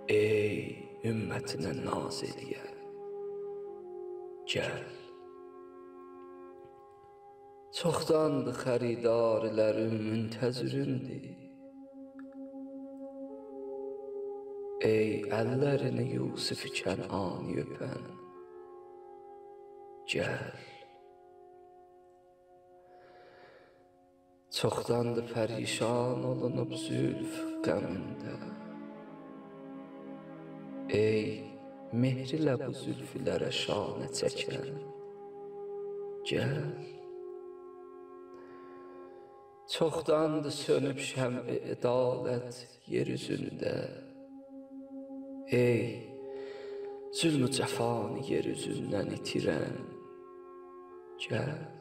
Ey ümmetine naz eyləyən, gəl. Çoxdandır xəridarlərim müntəzirimdir. Ey əllərini Yusuf-i Kənani öpən, gəl. Çoxdandır pərişan olunub zülf qəmində. Ey mehrilə bu zülfülərə şanə çəkən, gəl. Çoxdandır sönüb şəm-i ədalət yer üzündə. Ey zülm-ü cəfanı yer üzündən itirən, gəl.